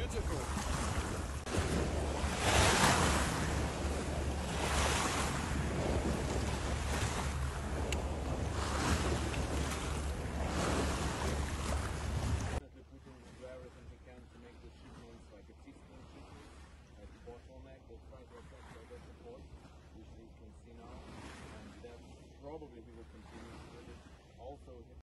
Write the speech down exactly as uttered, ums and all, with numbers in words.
Beautiful. Putin will do everything he can to make the shipments like a fifteen shipments, like a bottleneck. They'll try to attack the Odesa port, which we can see now, and that probably we will continue with it. Also,